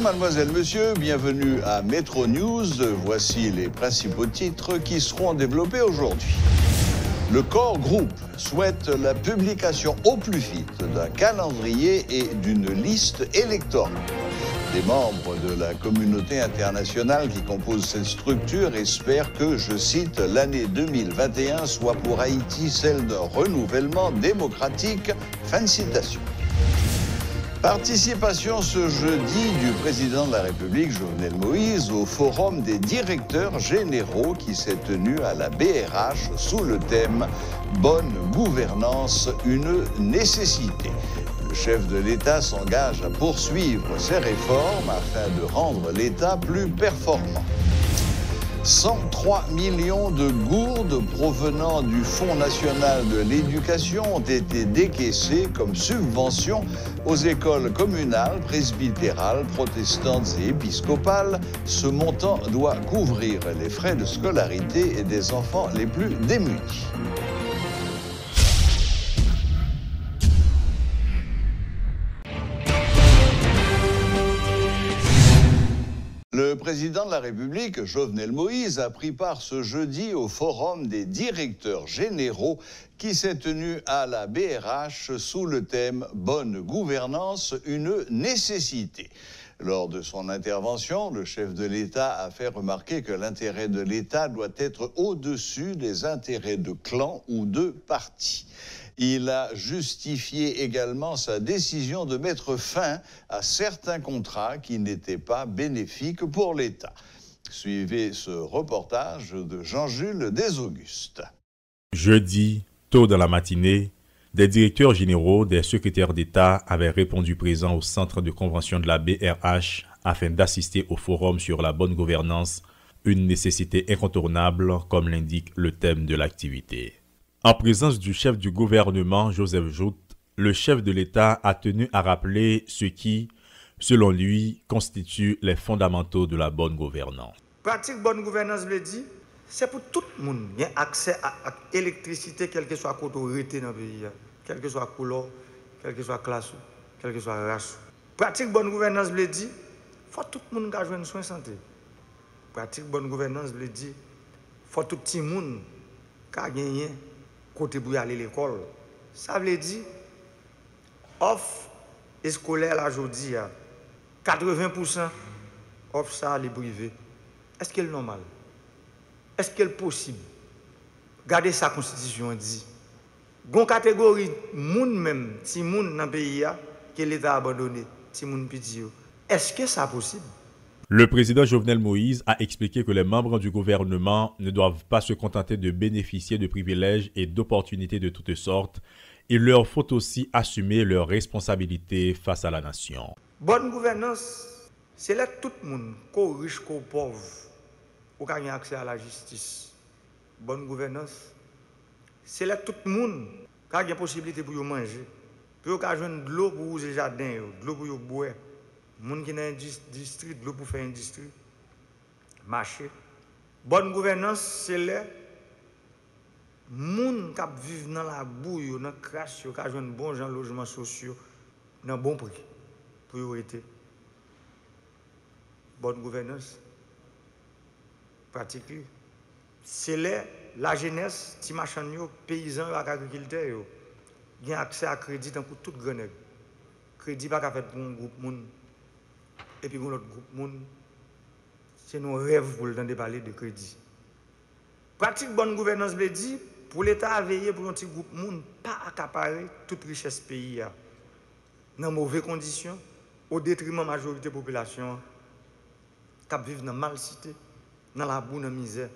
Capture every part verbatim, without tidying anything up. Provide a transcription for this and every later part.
mademoiselle, monsieur, bienvenue à Metro News. Voici les principaux titres qui seront développés aujourd'hui. Le Core Group souhaite la publication au plus vite d'un calendrier et d'une liste électorale. Les membres de la communauté internationale qui composent cette structure espèrent que, je cite, l'année deux mille vingt et un soit pour Haïti celle d'un renouvellement démocratique. Fin de citation. Participation ce jeudi du président de la République, Jovenel Moïse, au Forum des directeurs généraux qui s'est tenu à la B R H sous le thème « Bonne gouvernance, une nécessité ». Le chef de l'État s'engage à poursuivre ses réformes afin de rendre l'État plus performant. cent trois millions de gourdes provenant du Fonds national de l'éducation ont été décaissées comme subvention aux écoles communales, presbytérales, protestantes et épiscopales. Ce montant doit couvrir les frais de scolarité des enfants les plus démunis. Le président de la République, Jovenel Moïse, a pris part ce jeudi au Forum des directeurs généraux qui s'est tenu à la B R H sous le thème « Bonne gouvernance, une nécessité ». Lors de son intervention, le chef de l'État a fait remarquer que l'intérêt de l'État doit être au-dessus des intérêts de clans ou de partis. Il a justifié également sa décision de mettre fin à certains contrats qui n'étaient pas bénéfiques pour l'État. Suivez ce reportage de Jean-Jules Desaugustes. Jeudi, tôt dans la matinée, des directeurs généraux des secrétaires d'État avaient répondu présents au centre de convention de la B R H afin d'assister au forum sur la bonne gouvernance, une nécessité incontournable comme l'indique le thème de l'activité. En présence du chef du gouvernement, Joseph Jout, le chef de l'État a tenu à rappeler ce qui, selon lui, constitue les fondamentaux de la bonne gouvernance. Pratique bonne gouvernance, veut dire, c'est pour tout le monde. Il y a accès à l'électricité, quel que soit le côté rété dans le pays, quelle que soit la couleur, quelle que soit la classe, quelle que soit la race. Pratique bonne gouvernance, veut dire, il faut que tout le monde ait un soin de santé. Pratique bonne gouvernance, veut dire, il faut que tout le monde ait gagné côté pour aller à l'école. Ça veut dire, offre scolaire aujourd'hui, quatre-vingts pour cent offre ça les privés. Est-ce qu'elle est normal? Est-ce qu'elle est possible? Regardez sa constitution dit. Gon catégorie moun même, si moun dans le pays que l'État a abandonné, si moun petit. Est-ce que ça possible? Le président Jovenel Moïse a expliqué que les membres du gouvernement ne doivent pas se contenter de bénéficier de privilèges et d'opportunités de toutes sortes. Il leur faut aussi assumer leurs responsabilités face à la nation. Bonne gouvernance, c'est là tout le monde, qu'au riche, qu'au pauvre, qui a accès à la justice. Bonne gouvernance, c'est là tout le monde qui a la possibilité pour manger, pour avoir de l'eau pour user jardin, de l'eau pour boire. Les gens qui ont un industrie, de l'eau pour faire industrie, marché. Bonne gouvernance, c'est là les gens qui vivent dans la bouille, dans la crasse, qui ont un bon genre de logement social, dans un bon prix. Priorité. Bonne gouvernance. Pratique. C'est là la jeunesse, les marchands, les paysans, les agriculteurs, qui ont accès à crédit dans tout grand nègre. Crédit pas fait pour un groupe monde. Et puis, pour l'autre groupe, monde, c'est nos rêves pour le temps de parler de crédit. Pratique bonne gouvernance veut dire, pour l'État à veiller pour un petit groupe, monde, pas accaparer toute richesse pays dans de mauvaises conditions, au détriment de la majorité de la population qui vivent dans la mal-cité, dans la boue, dans la misère.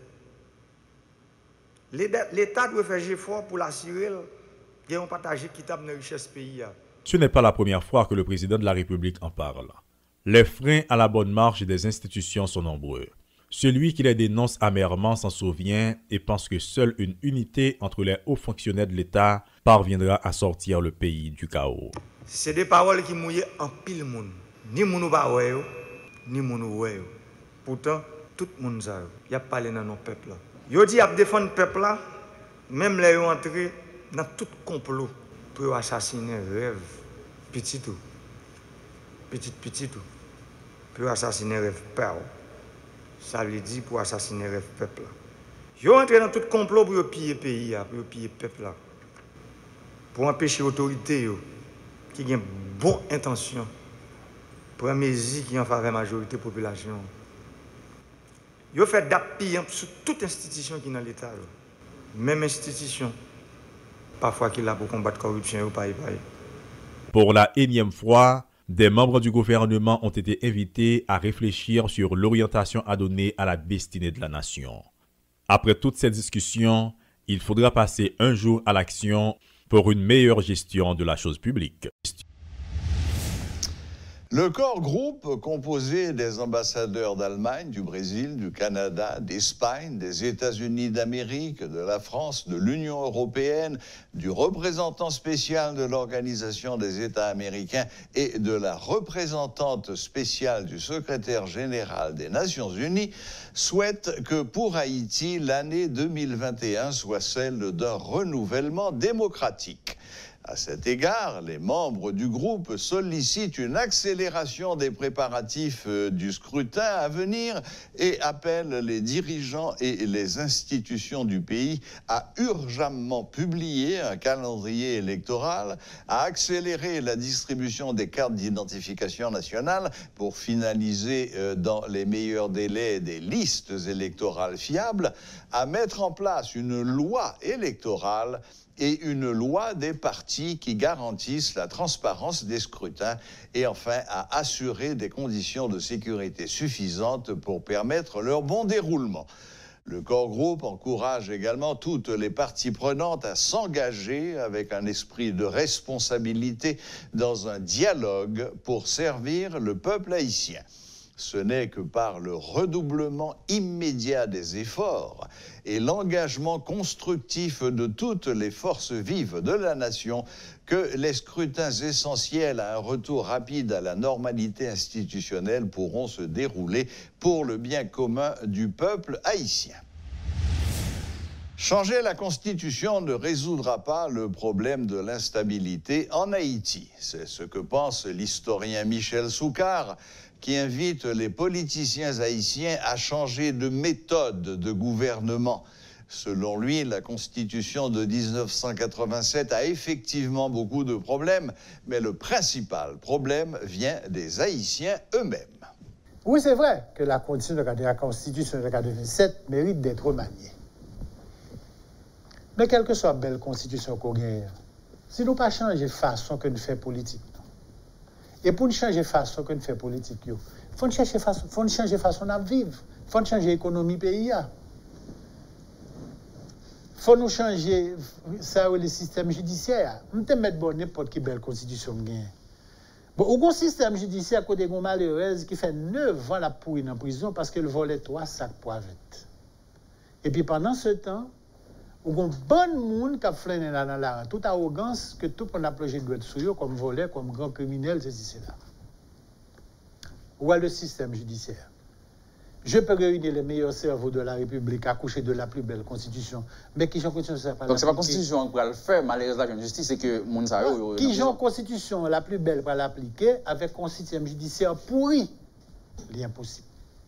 L'État doit faire des efforts pour l'assurer qu'il y ait un partage équitable dans la richesse pays. Ce n'est pas la première fois que le président de la République en parle. Les freins à la bonne marche des institutions sont nombreux. Celui qui les dénonce amèrement s'en souvient et pense que seule une unité entre les hauts fonctionnaires de l'État parviendra à sortir le pays du chaos. C'est des paroles qui mouillent en pile monde. Ni moun ou pas ouais, ni moun ou ouais. Pourtant, tout le monde sait. Il y a parlé dans nos peuples. Il dit qu'il a défendu le peuple là, même les ont entré dans tout complot pour assassiner rêve petit tout. Petit petit tout. pour assassiner le père. Ça veut dire pour assassiner le peuple. Ils ont entré dans tout complot pour piller le pays, pour piller le peuple. Pour empêcher l'autorité qui a une bonne intention, pour une mesure qui en faveur de la majorité de la population. Ils ont fait d'appui sur toute institution qui est dans l'État. Même institution, parfois qui est là pour combattre la corruption ou pas. Pour la énième fois, des membres du gouvernement ont été invités à réfléchir sur l'orientation à donner à la destinée de la nation. Après toutes ces discussions, il faudra passer un jour à l'action pour une meilleure gestion de la chose publique. Le corps groupe, composé des ambassadeurs d'Allemagne, du Brésil, du Canada, d'Espagne, des États-Unis d'Amérique, de la France, de l'Union européenne, du représentant spécial de l'Organisation des États américains et de la représentante spéciale du secrétaire général des Nations Unies, souhaite que pour Haïti, l'année deux mille vingt et un soit celle d'un renouvellement démocratique. À cet égard, les membres du groupe sollicitent une accélération des préparatifs du scrutin à venir et appellent les dirigeants et les institutions du pays à urgemment publier un calendrier électoral, à accélérer la distribution des cartes d'identification nationale pour finaliser dans les meilleurs délais des listes électorales fiables, à mettre en place une loi électorale et une loi des partis qui garantissent la transparence des scrutins et enfin à assurer des conditions de sécurité suffisantes pour permettre leur bon déroulement. Le corps groupe encourage également toutes les parties prenantes à s'engager avec un esprit de responsabilité dans un dialogue pour servir le peuple haïtien. Ce n'est que par le redoublement immédiat des efforts et l'engagement constructif de toutes les forces vives de la nation que les scrutins essentiels à un retour rapide à la normalité institutionnelle pourront se dérouler pour le bien commun du peuple haïtien. Changer la Constitution ne résoudra pas le problème de l'instabilité en Haïti. C'est ce que pense l'historien Michel Soucard, qui invite les politiciens haïtiens à changer de méthode de gouvernement. Selon lui, la Constitution de mille neuf cent quatre-vingt-sept a effectivement beaucoup de problèmes, mais le principal problème vient des Haïtiens eux-mêmes. Oui, c'est vrai que la Constitution de la Constitution de quatre-vingt-sept mérite d'être remaniée. Mais quelle que soit la belle Constitution qu'on gagne, si nous ne pas changer la façon que nous faisons politique, et pour nous changer la façon que nous faisons politique, il faut changer la façon de vivre, il faut changer l'économie du pays. Il faut nous changer ça, le système judiciaire. On ne peut pas mettre bon n'importe quelle belle constitution. Bon, au bon système judiciaire, côté de malheureuse qui fait neuf ans la pourrie en prison parce qu'elle volait trois sacs poivettes. Et puis pendant ce temps, il y a un bon monde qui a flâné dans la rue, toute arrogance que tout le monde a plongé de doigts sur eux comme voleur, comme grand criminel, ceci, cela. Où est le système judiciaire? Je peux réunir les meilleurs cerveaux de la République, accoucher de la plus belle constitution, mais qui ont constitution pas. Donc c'est pas la constitution qui va le faire, malheureusement, la justice, c'est que moun sa yo. Qui ont constitution la plus belle pour l'appliquer avec un système judiciaire pourri, c'est impossible.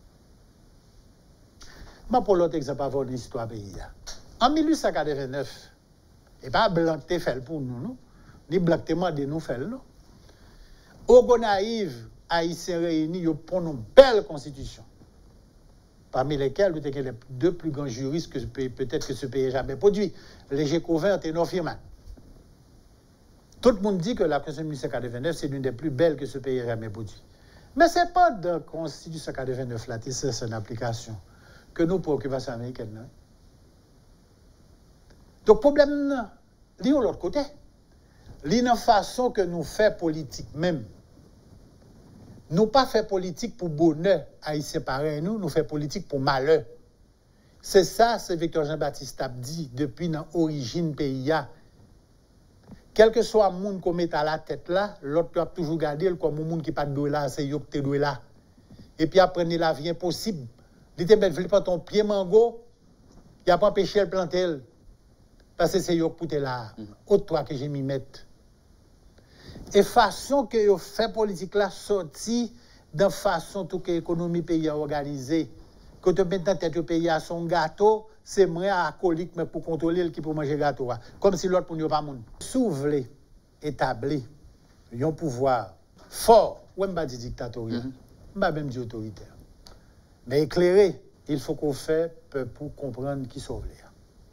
Mais pour l'autre exemple, avant l'histoire pays. En mille huit cent quatre-vingt-neuf, et pas blanc te fait pour nous, non? Ni blanc te mande nous fait, non? Au Gonaïve, Haïtiens réunis, ils prennent une belle constitution. Parmi lesquels nous avons les deux plus grands juristes que peut-être que ce pays n'a jamais produit, les Gécovin et Norfirman. Tout le monde dit que la Constitution de mille huit cent quatre-vingt-neuf, c'est l'une des plus belles que ce pays n'a jamais produit. Mais ce n'est pas dans la Constitution de quatre-vingt-neuf, là, c'est une application, que nos préoccupations américaines. Non? Donc, le problème, il y a l'autre côté. Il y a une façon que nous faisons politique même. Nous pas fait politique pour bonheur, haïtien pareil, nous, nous faisons politique pour malheur. C'est ça, c'est Victor Jean-Baptiste a dit depuis l'origine pays. Quel que soit le monde qu'on met à la tête là, l'autre a toujours gardé comme un monde qui n'a pas de dollar, c'est yo qui est là. Et puis après, il la vie impossible. Il te met pas ton pied mango, il a pas empêché le planter. Parce que c'est yo qui est là. Autre toi que j'ai mis mettre. Et façon que yo fait politique là sorti de façon toute l'économie pays organisée. Quand tu mets dans tête pays à son gâteau, c'est moi alcoolique mais pour contrôler qui pour manger gâteau. Comme si l'autre pour ne pas moun. Souvler, établir un pouvoir fort, ou même pas dit dictatorial, mm-hmm. pas même dit autoritaire. Mais éclairé, il faut qu'on fasse pour comprendre qui sauve l'air.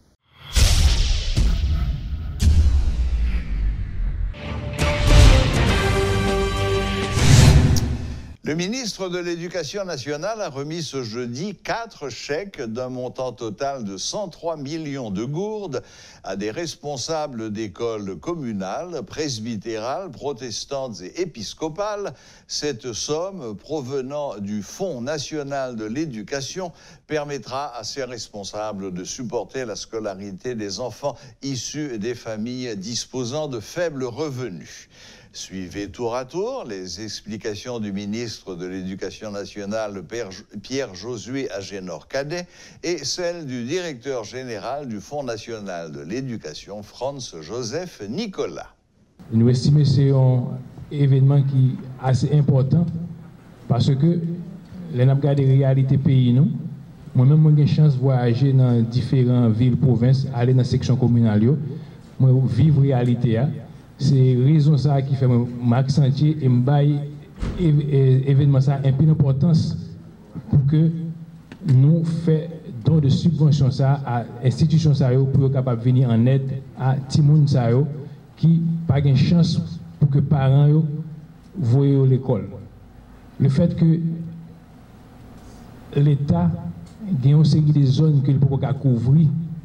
Le ministre de l'Éducation nationale a remis ce jeudi quatre chèques d'un montant total de cent trois millions de gourdes à des responsables d'écoles communales, presbytérales, protestantes et épiscopales. Cette somme provenant du Fonds national de l'éducation permettra à ces responsables de supporter la scolarité des enfants issus des familles disposant de faibles revenus. Suivez tour à tour les explications du ministre de l'Éducation nationale, Pierre-Josué Agénor-Cadet, et celles du directeur général du Fonds national de l'éducation, Franz-Joseph Nicolas. Nous estimons que c'est un événement qui est assez important parce que les n'a regardé la réalité pays nous. Moi-même, j'ai eu la chance de voyager dans différentes villes, provinces, aller dans la section communale, moi vivre la réalité. C'est la raison ça qui fait m'accentuer et me bailler événement ça un peu d'importance pour que nous fassions don de subvention ça à l'institution ça pour être capable de venir en aide à Timoun ça qui n'a pas de chance pour que les parents voient l'école. Le fait que l'État a une série de zones qu'il peut couvrir,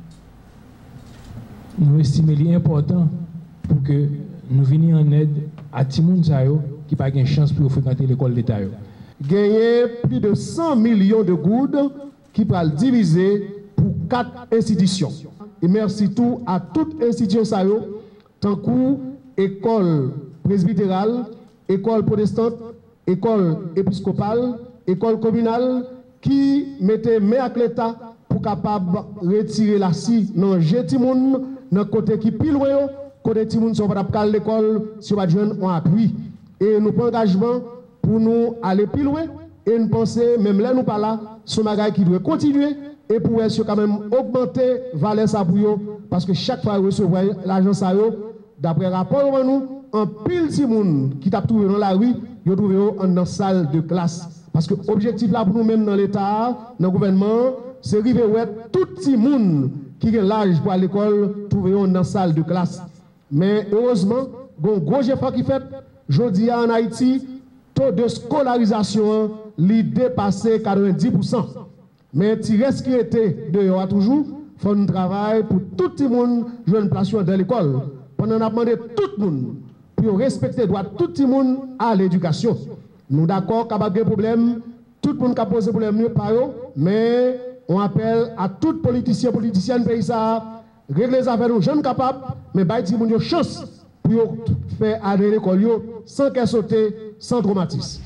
nous estimons important pour que nous venions en aide à Timoun Sayo qui n'a pas de chance pour fréquenter l'école d'État. Gagner plus de cent millions de gouttes qui va le diviser pour quatre institutions. Et merci tout à toutes les institutions Sayo, tant que école presbytérale, école protestante, école épiscopale, école communale, qui mettait main avec l'État pour capable retirer la scie dans Jetimoun, dans le côté qui pile loin. Côté Timoun, si on va pas à l'école, si on va joindre un appui. Et nous prenons engagement pour nous aller plus loin. Et nous pensons, même là, nous pas là, ce magasin qui doit continuer et pour quand même augmenter la valeur ça pour eux. Parce que chaque fois que vous recevez l'argent ça, d'après rapport nous, un pile Timoun qui t'a trouvé dans la rue, vous trouvez dans la salle de classe. Parce que l'objectif là pour nous-mêmes dans l'État, dans le gouvernement, c'est arriver à tout Timoun qui a l'âge pour aller à l'école, trouver dans la salle de classe. Mais heureusement, il y a un gros effort qui fait. Je dis en Haïti, le taux de scolarisation est dépassé quatre-vingt-dix pour cent. Mais il reste qui était dehors toujours, il faut un travail pour tout le monde jouer une place dans l'école. Pendant qu'on a demandé tout le monde pour respecter les droits de tout le monde à l'éducation. Nous d'accord qu'il y a des problèmes, tout le monde a posé des problèmes par eux, mais on appelle à tout politicien, politicienne pays ça. Régler les affaires aux jeunes capables, mais bah, ils ont une chance pour faire aller l'école sans qu'elle saute, sans traumatisme.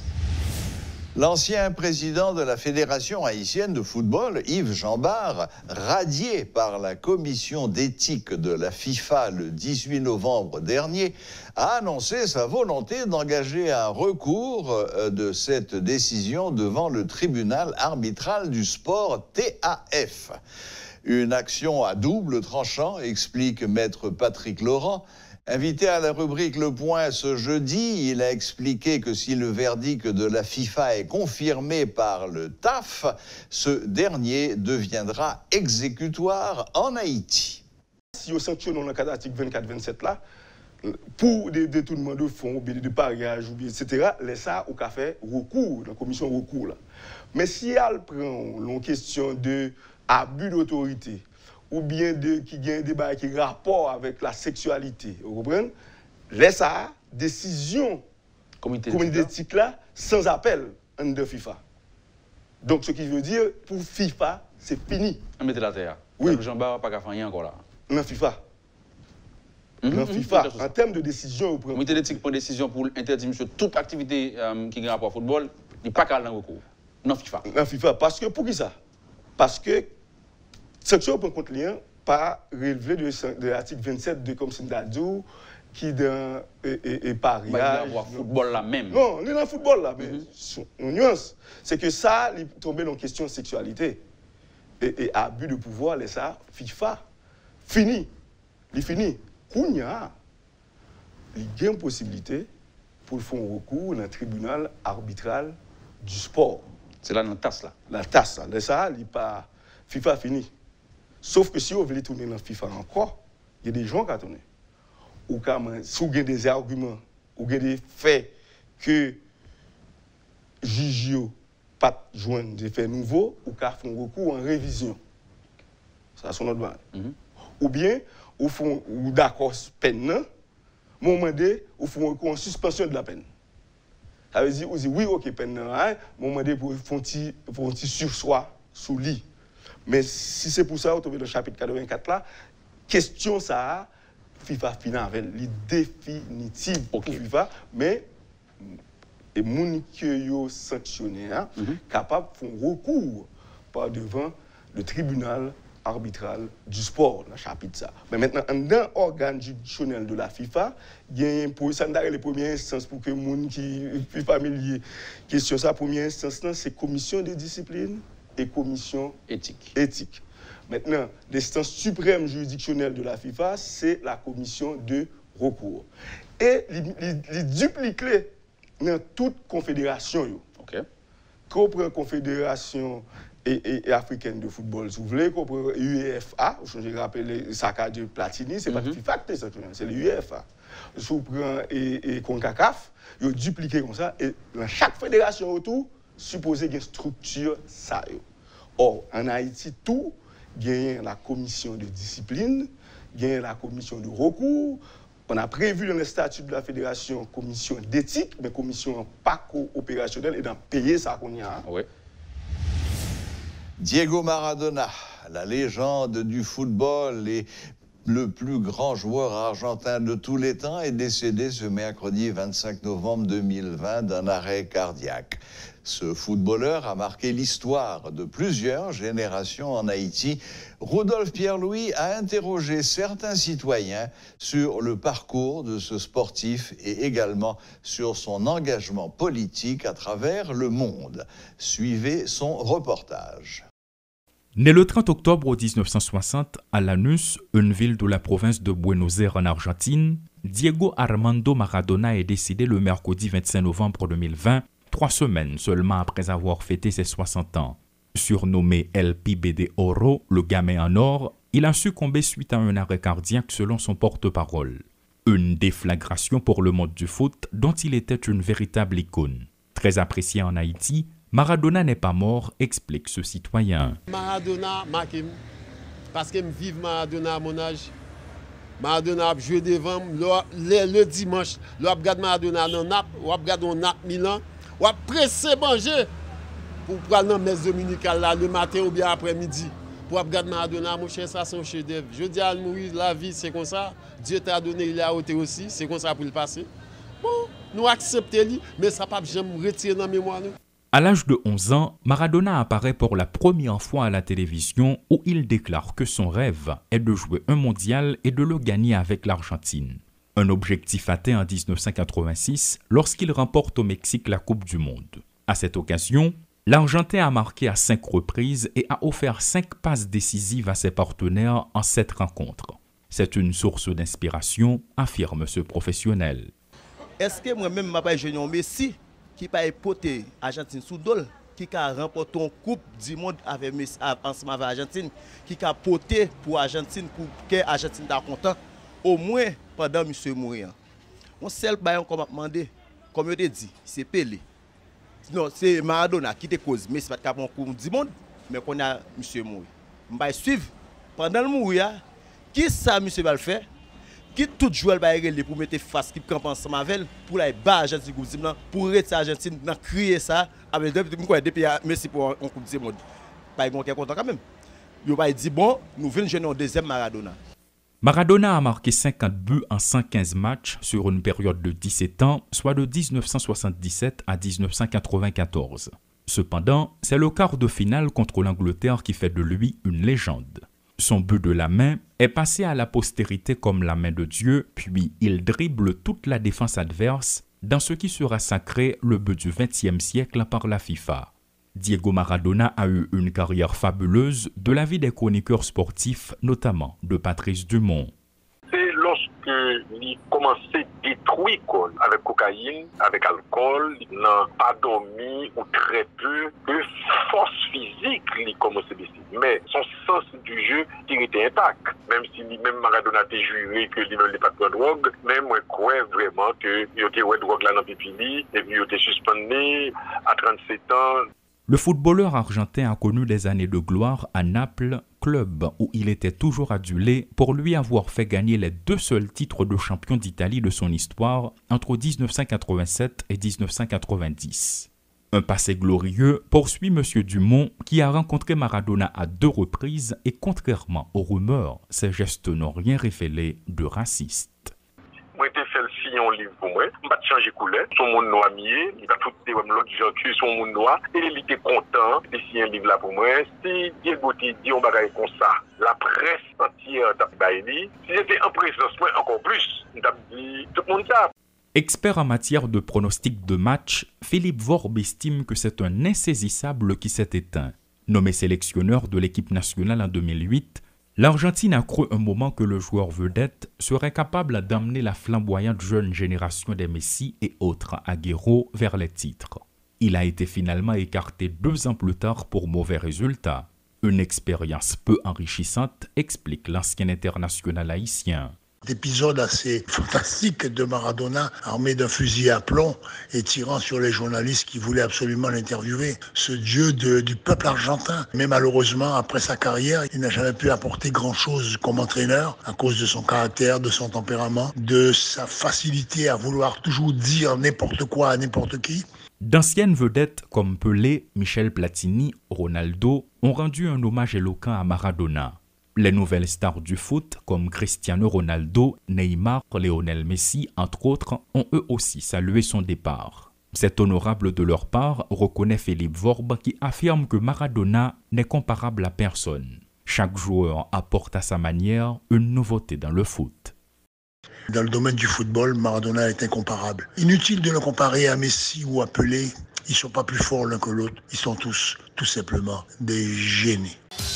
L'ancien président de la Fédération haïtienne de football, Yves Jambard, radié par la commission d'éthique de la FIFA le dix-huit novembre dernier, a annoncé sa volonté d'engager un recours de cette décision devant le tribunal arbitral du sport T A F. Une action à double tranchant, explique maître Patrick Laurent. Invité à la rubrique Le Point ce jeudi, il a expliqué que si le verdict de la FIFA est confirmé par le T A F, ce dernier deviendra exécutoire en Haïti. Si on sanctionne dans le cadre de l'article vingt-quatre vingt-sept là, pour des détournements de fonds, ou bien de pariage, ou bien, et cetera, les ça au café recours, dans la commission recours là. Mais si elle prend la question de abus d'autorité, ou bien de qui gagne un débat qui a rapport avec la sexualité, vous comprenez? Laisse ça, décision comité d'éthique là, sans appel de FIFA. Donc ce qui veut dire, pour FIFA, c'est fini. On met la terre. Oui. Jean-Bart n'a pas fait rien encore là. Non, FIFA. Mm -hmm. Non, FIFA, en termes de décision, le comité d'éthique prend décision pour interdire monsieur toute activité euh, qui a rapport au football, il n'est pas qu'à dans recours. Non, FIFA. Non, FIFA. Parce que, pour qui ça? Parce que sanction pour contre lien pas relevé de, de l'article vingt-sept de comme Sindadou qui dans et, et, et pariage. Il y a football là même. Non, il est dans le football là, mais mm-hmm. une nuance, c'est que ça, il tombait dans question de sexualité. Et, et abus de pouvoir, les ça, FIFA, fini. Il finit. Kounia, il y a une possibilité pour faire un recours dans le tribunal arbitral du sport. C'est là dans la tasse là. La tasse là. Les ça, il pas. FIFA fini. Sauf que si on veut tourner dans FIFA encore, il y a des gens qui tournent. Ou comme si vous avez des arguments, ou vous avez des faits que Gigio pas joindre des faits nouveaux, ou qu'à font recours en révision. Ça c'est notre droit. Mm-hmm. Ou bien ou font ou d'accord peine, moment donné, ou font recours en suspension de la peine. Ça veut dire vous dites oui OK peine hein, moment donné pour font petit pour un petit sursoir sous lit. Mais si c'est pour ça on tombe dans le chapitre quatre-vingt-quatre là, question ça FIFA final avec les définitive pour okay. FIFA mais et moun qui yo sanctionné hein, mm-hmm. capable font recours par devant le tribunal arbitral du sport dans le chapitre ça. Mais maintenant dans l'organe juridictionnel de la FIFA, il y a un pour ça les premières instances pour que moun qui plus familier question ça première instance c'est commission de discipline et commission éthique. Éthique. Maintenant, l'instance suprême juridictionnelle de la FIFA, c'est la commission de recours. Et il duplique dans toute confédération. OK. Qu'on prend la confédération et, et, et africaine de football, si vous voulez, qu'on prend UEFA, je rappelle ça de Platini, c'est mm-hmm. pas le FIFA qui est c'est l'UEFA. Si vous prenez et, et CONCACAF, ils dupliquent comme ça. Et dans chaque fédération autour, supposé qu'il y ait une structure ça. Or, en Haïti, tout, il y a la commission de discipline, il y a la commission de recours. On a prévu dans le statut de la fédération commission d'éthique, mais commission pas opérationnelle et d'en payer ça qu'on y a. Oui. Diego Maradona, la légende du football et le plus grand joueur argentin de tous les temps, est décédé ce mercredi vingt-cinq novembre deux mille vingt d'un arrêt cardiaque. Ce footballeur a marqué l'histoire de plusieurs générations en Haïti. Rodolphe Pierre-Louis a interrogé certains citoyens sur le parcours de ce sportif et également sur son engagement politique à travers le monde. Suivez son reportage. Né le trente octobre mille neuf cent soixante à Lanús, une ville de la province de Buenos Aires en Argentine, Diego Armando Maradona est décédé le mercredi vingt-cinq novembre deux mille vingt, trois semaines seulement après avoir fêté ses soixante ans. Surnommé El Pibe de Oro, le gamin en or, il a succombé suite à un arrêt cardiaque selon son porte-parole. Une déflagration pour le monde du foot dont il était une véritable icône. Très apprécié en Haïti, Maradona n'est pas mort, explique ce citoyen. Maradona marque parce que je vis Maradona à mon âge. Maradona a joué devant le, le dimanche. Je regarde Maradona dans Naples, je regarde dans Naples Milan, je pressé manger pour prendre dans messe dominicale là, le matin ou bien après-midi. Pour regarder Maradona, mon cher, ça c'est un chef-d'œuvre. Je dis à Moïse, la vie c'est comme ça. Dieu t'a donné, il a ôté aussi, c'est comme ça pour le passer. Bon, nous acceptons, mais ça ne peut pas jamais retirer dans la mémoire. Nous. À l'âge de onze ans, Maradona apparaît pour la première fois à la télévision où il déclare que son rêve est de jouer un mondial et de le gagner avec l'Argentine. Un objectif atteint en dix-neuf cent quatre-vingt-six lorsqu'il remporte au Mexique la Coupe du Monde. À cette occasion, l'Argentin a marqué à cinq reprises et a offert cinq passes décisives à ses partenaires en sept rencontres. C'est une source d'inspiration, affirme ce professionnel. Est-ce que moi-même, je suis un Messi qui n'a pas porté l'Argentine sous dol, qui a remporté une Coupe du Monde avec Messi, ensemble avec l'Argentine, qui a porté pour l'Argentine, pour que l'Argentine soit content, au moins pendant M. mourir. On seul bail qu'on m'a demandé, comme je l'ai dit, c'est Pelé. Non, c'est Maradona qui te cause, mais c'est pas une Coupe du Monde, mais qu'on a M. mourir. On va suivre pendant le mourir, qui ça M. va le faire? Qui tout joueur va y pour mettre face qui campe ensemble avec pour la bas Argentine Coupe du Monde pour retirer Argentine dans crier ça avec depuis Messi pour un Coupe du Monde. Pas bon qui est content quand même. Il va dire bon, nous venons jouer un deuxième Maradona. Maradona a marqué cinquante buts en cent quinze matchs sur une période de dix-sept ans, soit de dix-neuf cent soixante-dix-sept à dix-neuf cent quatre-vingt-quatorze. Cependant, c'est le quart de finale contre l'Angleterre qui fait de lui une légende. Son but de la main est passé à la postérité comme la main de Dieu, puis il dribble toute la défense adverse dans ce qui sera sacré le but du vingtième siècle par la FIFA. Diego Maradona a eu une carrière fabuleuse de l'avis des chroniqueurs sportifs, notamment de Patrice Dumont. C'est lorsque il commençait à détruire avec cocaïne, avec alcool, il n'a pas dormi ou très peu, que force physique il commençait à baisser. Mais son sens du jeu il était intact. Même si même Maradona a juré que il n'avait pas de drogue, mais moi je crois vraiment que il était ouais drogue là dans le pipi et puis il était suspendu à trente-sept ans. Le footballeur argentin a connu des années de gloire à Naples, club où il était toujours adulé pour lui avoir fait gagner les deux seuls titres de champion d'Italie de son histoire entre dix-neuf cent quatre-vingt-sept et dix-neuf cent quatre-vingt-dix. Un passé glorieux poursuit M. Dumont qui a rencontré Maradona à deux reprises et contrairement aux rumeurs, ses gestes n'ont rien révélé de raciste. Moi, j'ai fait le signer un livre pour moi. Je vais changer de couleur. Son monde noir mié. Il va tout l'autre gens que son monde noir. Et il était content de signer un livre là pour moi. Si Diego dit on va comme ça, la presse entière t'a dit. Si j'étais en présence, moi encore plus. T'a dit tout le monde ça. Expert en matière de pronostic de match, Philippe Vorbe estime que c'est un insaisissable qui s'est éteint. Nommé sélectionneur de l'équipe nationale en deux mille huit, l'Argentine a cru un moment que le joueur vedette serait capable d'amener la flamboyante jeune génération des Messi et autres Agüero vers les titres. Il a été finalement écarté deux ans plus tard pour mauvais résultats. Une expérience peu enrichissante, explique l'ancien international haïtien. D'épisodes assez fantastiques de Maradona armé d'un fusil à plomb et tirant sur les journalistes qui voulaient absolument l'interviewer. Ce dieu de, du peuple argentin. Mais malheureusement, après sa carrière, il n'a jamais pu apporter grand-chose comme entraîneur à cause de son caractère, de son tempérament, de sa facilité à vouloir toujours dire n'importe quoi à n'importe qui. D'anciennes vedettes comme Pelé, Michel Platini, Ronaldo ont rendu un hommage éloquent à Maradona. Les nouvelles stars du foot, comme Cristiano Ronaldo, Neymar, Lionel Messi, entre autres, ont eux aussi salué son départ. C'est honorable de leur part, reconnaît Philippe Vorbe, qui affirme que Maradona n'est comparable à personne. Chaque joueur apporte à sa manière une nouveauté dans le foot. Dans le domaine du football, Maradona est incomparable. Inutile de le comparer à Messi ou à Pelé. Ils ne sont pas plus forts l'un que l'autre. Ils sont tous, tout simplement, des génies.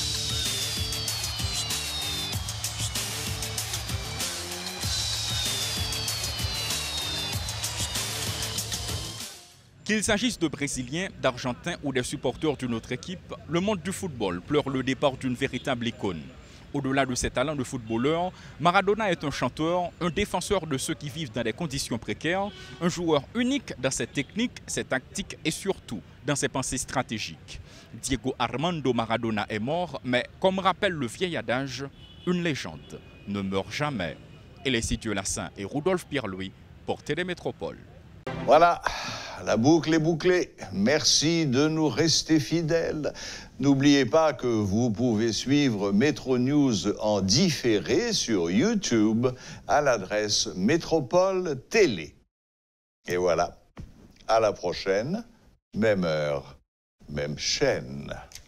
Qu'il s'agisse de Brésiliens, d'Argentins ou des supporters d'une autre équipe, le monde du football pleure le départ d'une véritable icône. Au-delà de ses talents de footballeur, Maradona est un chanteur, un défenseur de ceux qui vivent dans des conditions précaires, un joueur unique dans ses techniques, ses tactiques et surtout dans ses pensées stratégiques. Diego Armando Maradona est mort, mais comme rappelle le vieil adage, une légende ne meurt jamais. Et les Sidieux Lassin et Rudolf Pierre-Louis pour Télé Métropole. Voilà, la boucle est bouclée. Merci de nous rester fidèles. N'oubliez pas que vous pouvez suivre Métro News en différé sur YouTube à l'adresse Métropole Télé. Et voilà, à la prochaine, même heure, même chaîne.